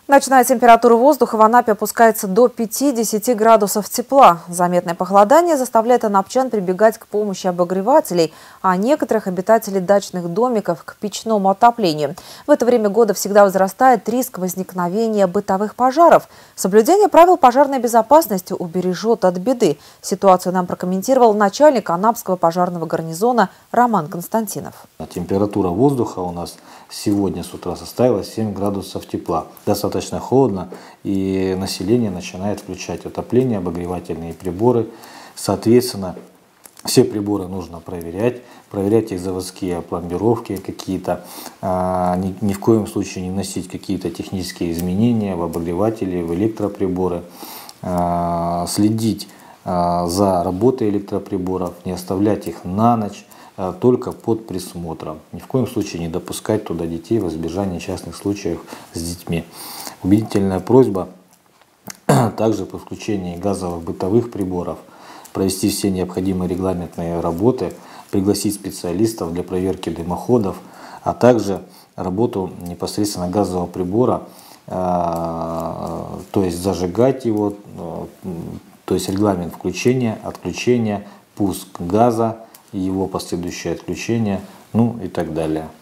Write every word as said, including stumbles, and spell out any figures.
Ночная температура воздуха в Анапе опускается до пятидесяти градусов тепла. Заметное похолодание заставляет анапчан прибегать к помощи обогревателей, а некоторых обитателей дачных домиков к печному отоплению. В это время года всегда возрастает риск возникновения бытовых пожаров. Соблюдение правил пожарной безопасности убережет от беды. Ситуацию нам прокомментировал начальник Анапского пожарного гарнизона Роман Константинов. Температура воздуха у нас сегодня с утра составила семь градусов тепла. Достаточно холодно, и население начинает включать отопление, обогревательные приборы. Соответственно, все приборы нужно проверять, проверять их заводские пломбировки какие-то, а, ни, ни в коем случае не вносить какие-то технические изменения в обогреватели, в электроприборы, а, следить а, за работой электроприборов, не оставлять их на ночь, только под присмотром. Ни в коем случае не допускать туда детей в избежание несчастных случаев с детьми. Убедительная просьба также по включению газовых бытовых приборов провести все необходимые регламентные работы, пригласить специалистов для проверки дымоходов, а также работу непосредственно газового прибора, то есть зажигать его, то есть регламент включения, отключения, пуск газа, его последующее отключение, ну и так далее.